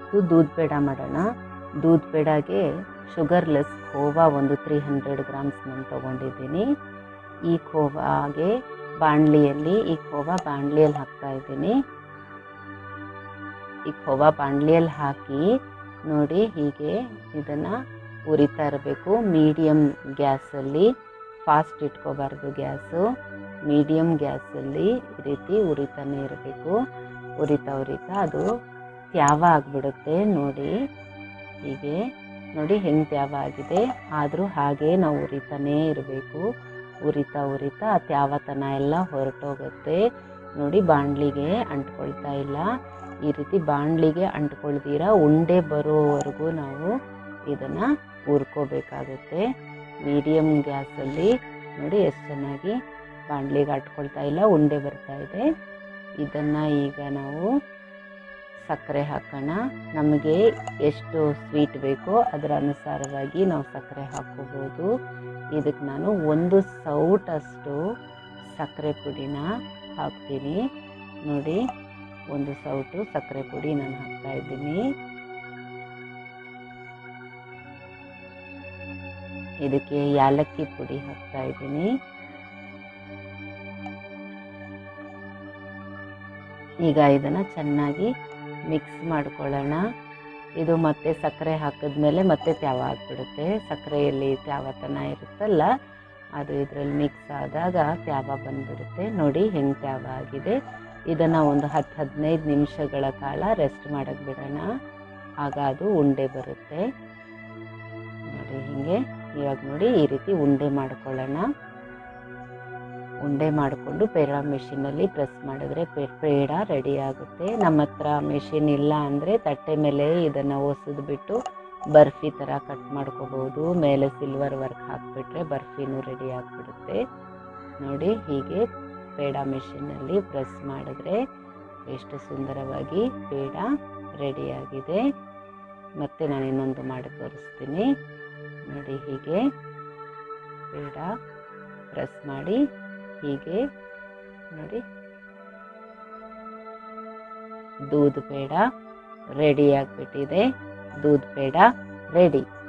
ಇವತ್ತು ದೂದ್ ಪೇಡ ಮಾಡೋಣ. ದೂದ್ ಪೇಡಾಗೆ ಶುಗರ್ಲೆಸ್ ಖೋವಾ ಒಂದು 300 ಗ್ರಾಮ್ಸ್ ನಾನು ತೊಗೊಂಡಿದ್ದೀನಿ. ಈ ಖೋವಾಗೆ ಈ ಖೋವಾ ಬಾಣಲಿಯಲ್ಲಿ ಹಾಕ್ತಾಯಿದ್ದೀನಿ. ಈ ಖೋವಾ ಬಾಣಲಿಯಲ್ಲಿ ಹಾಕಿ ನೋಡಿ ಹೀಗೆ ಇದನ್ನು ಉರಿತಾ ಇರಬೇಕು. ಮೀಡಿಯಮ್ ಗ್ಯಾಸಲ್ಲಿ, ಫಾಸ್ಟ್ ಇಟ್ಕೋಬಾರ್ದು ಗ್ಯಾಸು, ಮೀಡಿಯಮ್ ಗ್ಯಾಸಲ್ಲಿ ಈ ರೀತಿ ಉರಿತಾನೆ ಇರಬೇಕು. ಉರಿತಾ ಅದು ತ್ಯಾವ ಆಗಿಬಿಡುತ್ತೆ. ನೋಡಿ ಹೀಗೆ ನೋಡಿ ಹೆಂಗೆ ತ್ಯಾವ ಆಗಿದೆ. ಆದರೂ ಹಾಗೆ ನಾವು ಉರಿತಾನೇ ಇರಬೇಕು. ಉರಿತಾ ಆ ತ್ಯಾವತನ ಎಲ್ಲ ಹೊರಟೋಗುತ್ತೆ. ನೋಡಿ ಬಾಣಲಿಗೆ ಅಂಟ್ಕೊಳ್ತಾ ಇಲ್ಲ. ಈ ರೀತಿ ಬಾಣಲಿಗೆ ಅಂಟ್ಕೊಳ್ದಿರ ಉಂಡೆ ಬರೋವರೆಗೂ ನಾವು ಇದನ್ನು ಹುರ್ಕೋಬೇಕಾಗುತ್ತೆ. ಮೀಡಿಯಮ್ ಗ್ಯಾಸಲ್ಲಿ ನೋಡಿ ಎಷ್ಟು ಚೆನ್ನಾಗಿ ಬಾಣಲಿಗೆ ಅಂಟ್ಕೊಳ್ತಾ ಇಲ್ಲ, ಉಂಡೆ ಬರ್ತಾ ಇದೆ. ಇದನ್ನು ಈಗ ನಾವು ಸಕ್ಕರೆ ಹಾಕೋಣ. ನಮಗೆ ಎಷ್ಟು ಸ್ವೀಟ್ ಬೇಕೋ ಅದರ ಅನುಸಾರವಾಗಿ ನಾವು ಸಕ್ಕರೆ ಹಾಕ್ಕೋಬೋದು. ಇದಕ್ಕೆ ನಾನು 1 ಸೌಟಷ್ಟು ಸಕ್ಕರೆ ಪುಡಿನ ಹಾಕ್ತೀನಿ. ನೋಡಿ 1 ಸೌಟು ಸಕ್ಕರೆ ಪುಡಿ ನಾನು ಹಾಕ್ತಾಯಿದ್ದೀನಿ. ಇದಕ್ಕೆ ಯಾಲಕ್ಕಿ ಪುಡಿ ಹಾಕ್ತಾಯಿದ್ದೀನಿ. ಈಗ ಇದನ್ನು ಚೆನ್ನಾಗಿ ಮಿಕ್ಸ್ ಮಾಡ್ಕೊಳ್ಳೋಣ. ಇದು ಮತ್ತೆ ಸಕ್ಕರೆ ಹಾಕಿದ್ಮೇಲೆ ಮತ್ತೆ ತ್ಯಾವ ಆಗಿಬಿಡುತ್ತೆ. ಸಕ್ಕರೆಯಲ್ಲಿ ತ್ಯಾವತನ ಇರುತ್ತಲ್ಲ, ಅದು ಇದರಲ್ಲಿ ಮಿಕ್ಸ್ ಆದಾಗ ತ್ಯಾವ ಬಂದ್ಬಿಡುತ್ತೆ. ನೋಡಿ ಹೆಂಗೆ ತ್ಯಾವ ಆಗಿದೆ. ಇದನ್ನು ಒಂದು 10-15 ನಿಮಿಷಗಳ ಕಾಲ ರೆಸ್ಟ್ ಮಾಡೋಕ್ಕೆ ಬಿಡೋಣ. ಆಗ ಅದು ಉಂಡೆ ಬರುತ್ತೆ. ನೋಡಿ ಹೀಗೆ ಇವಾಗ ನೋಡಿ ಈ ರೀತಿ ಉಂಡೆ ಮಾಡ್ಕೊಳ್ಳೋಣ. ಉಂಡೆ ಮಾಡಿಕೊಂಡು ಪೇಡ ಮಿಷಿನಲ್ಲಿ ಪ್ರೆಸ್ ಮಾಡಿದ್ರೆ ಪೇಡ ರೆಡಿ ಆಗುತ್ತೆ. ನಮ್ಮ ಹತ್ರ ಮಿಷಿನ್ ಇಲ್ಲ ಅಂದರೆ ತಟ್ಟೆ ಮೇಲೆ ಇದನ್ನು ಒಸೆದ್ಬಿಟ್ಟು ಬರ್ಫಿ ಥರ ಕಟ್ ಮಾಡ್ಕೋಬೋದು. ಮೇಲೆ ಸಿಲ್ವರ್ ವರ್ಕ್ ಹಾಕಿಬಿಟ್ರೆ ಬರ್ಫಿನೂ ರೆಡಿ ಆಗಿಬಿಡುತ್ತೆ. ನೋಡಿ ಹೀಗೆ ಪೇಡ ಮಿಷಿನಲ್ಲಿ ಪ್ರೆಸ್ ಮಾಡಿದ್ರೆ ಎಷ್ಟು ಸುಂದರವಾಗಿ ಪೇಡ ರೆಡಿಯಾಗಿದೆ. ಮತ್ತು ನಾನು ಇನ್ನೊಂದು ಮಾಡಿ ತೋರಿಸ್ತೀನಿ. ನೋಡಿ ಹೀಗೆ ಪೇಡ ಪ್ರೆಸ್ ಮಾಡಿ ಹೀಗೆ ನೋಡಿ ದೂದ್ ಪೇಡ ರೆಡಿ ಆಗಿಬಿಟ್ಟಿದೆ. ದೂದ್ ಪೇಡ ರೆಡಿ.